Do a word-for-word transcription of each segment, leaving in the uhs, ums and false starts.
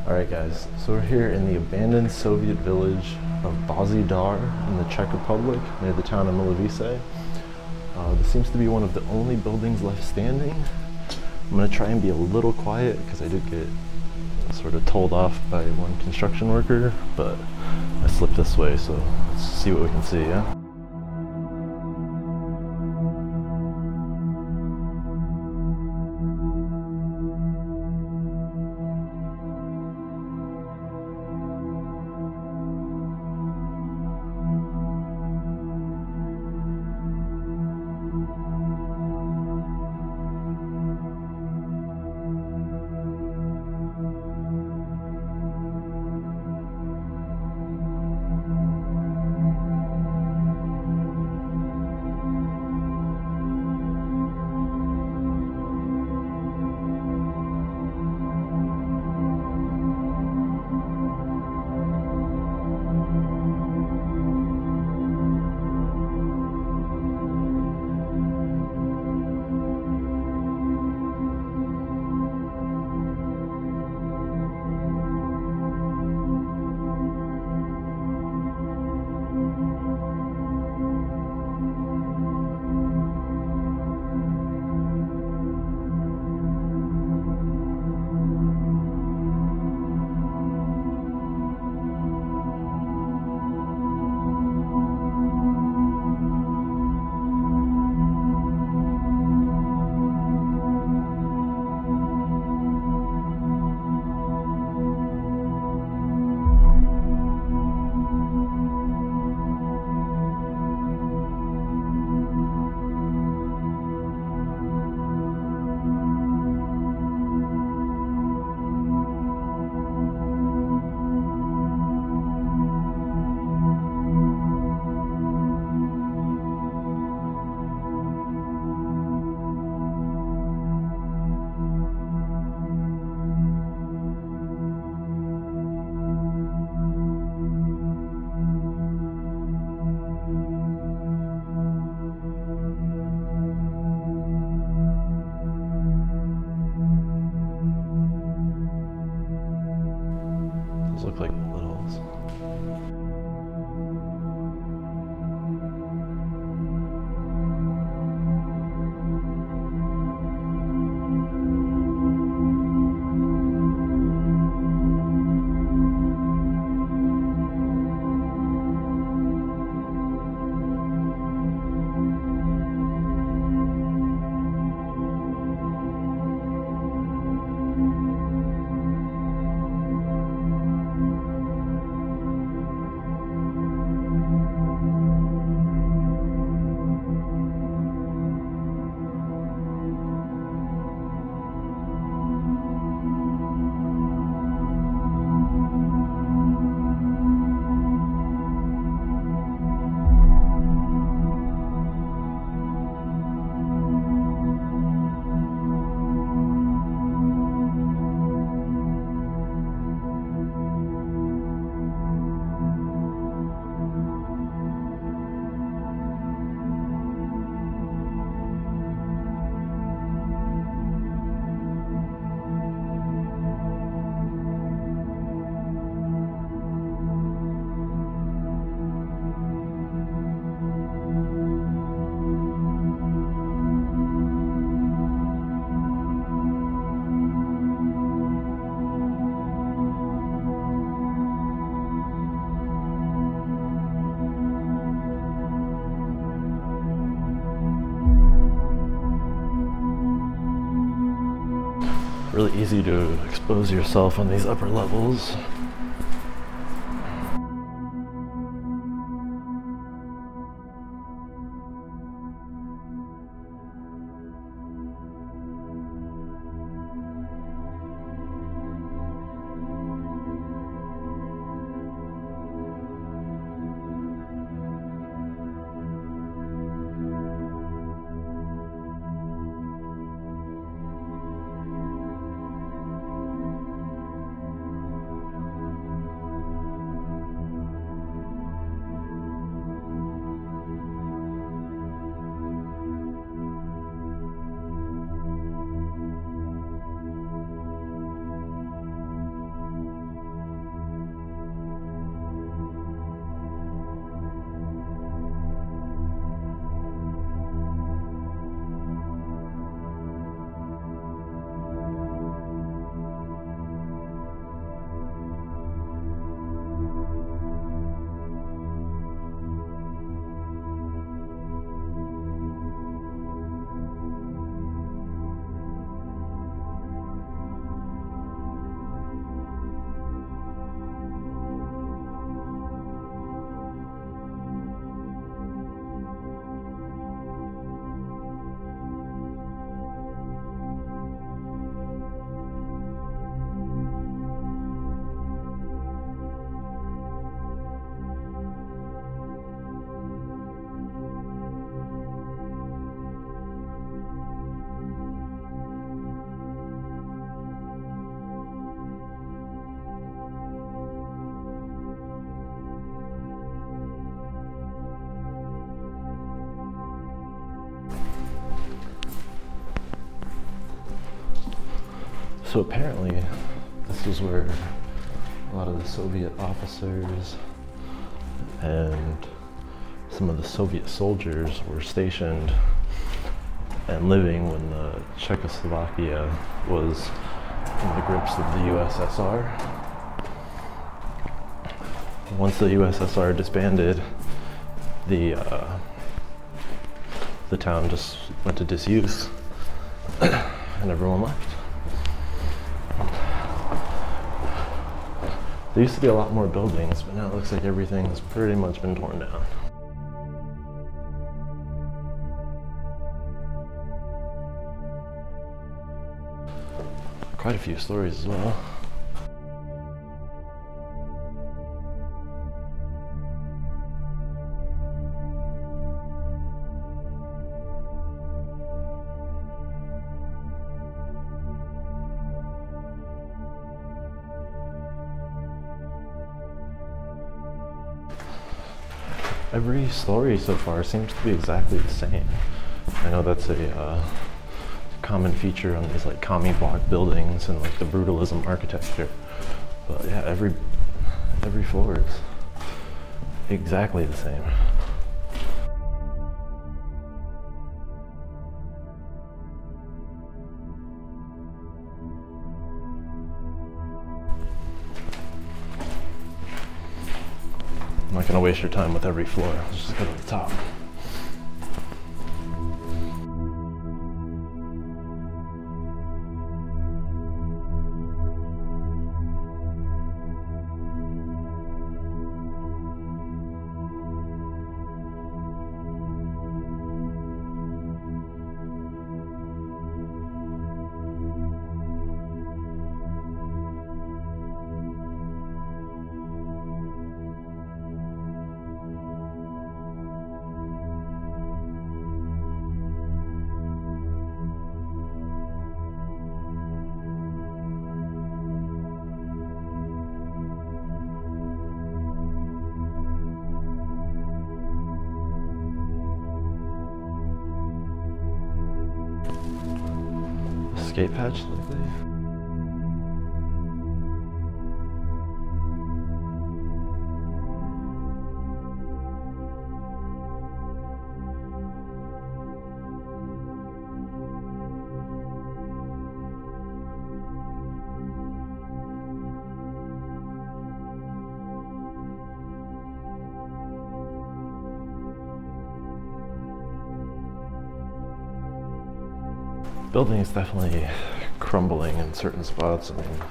Alright guys, so we're here in the abandoned Soviet village of Bozi Dar in the Czech Republic, near the town of Milovice. Uh, this seems to be one of the only buildings left standing. I'm going to try and be a little quiet because I did get sort of told off by one construction worker, but I slipped this way, so let's see what we can see, yeah? Those look like littles. Really easy to expose yourself on these upper levels. So apparently, this was where a lot of the Soviet officers and some of the Soviet soldiers were stationed and living when the Czechoslovakia was in the grips of the U S S R. Once the U S S R disbanded, the uh, the town just went to disuse and everyone left. There used to be a lot more buildings, but now it looks like everything's pretty much been torn down. Quite a few stories as well. Every story so far seems to be exactly the same. I know that's a uh, common feature on these like commie block buildings and like the brutalism architecture. But yeah, every every floor is exactly the same. I'm not gonna waste your time with every floor. Let's just go to the top. Escape hatch likely. Building is definitely crumbling in certain spots. I mean,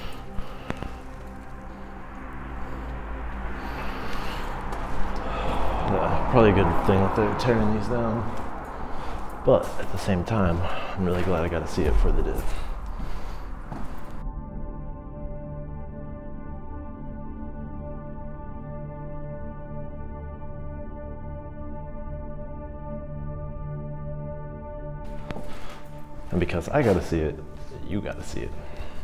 yeah, probably a good thing that they're tearing these down. But at the same time, I'm really glad I got to see it before they did. And because I gotta see it, you gotta see it.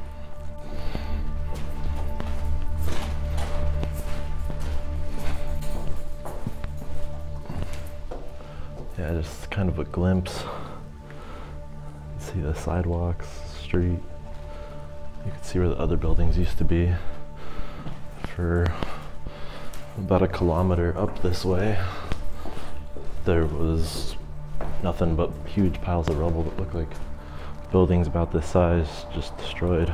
Yeah, just kind of a glimpse. See the sidewalks, street. You can see where the other buildings used to be. For about a kilometer up this way, there was nothing but huge piles of rubble that looked like buildings about this size just destroyed.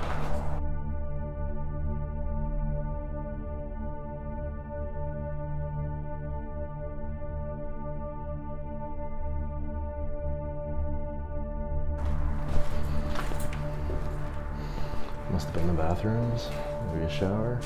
Must have been the bathrooms, maybe a shower.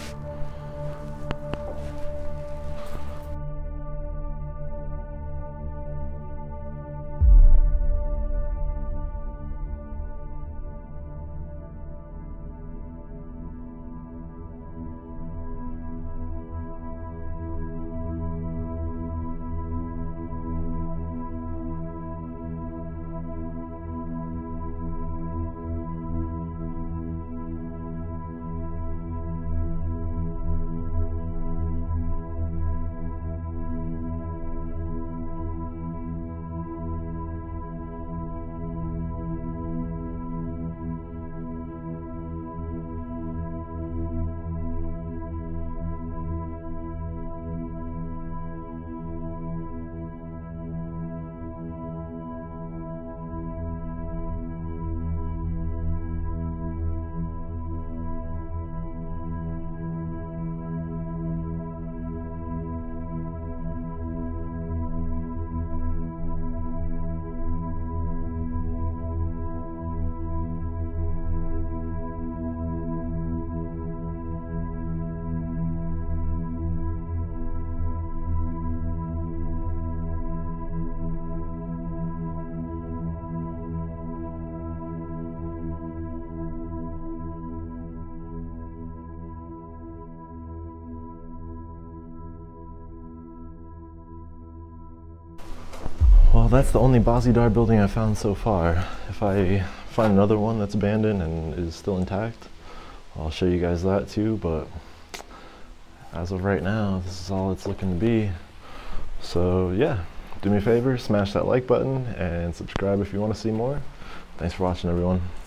that's the only Bozi Dar building I've found so far. If I find another one that's abandoned and is still intact, I'll show you guys that too, but as of right now, this is all it's looking to be. So yeah, do me a favor, smash that like button and subscribe if you want to see more. Thanks for watching, everyone.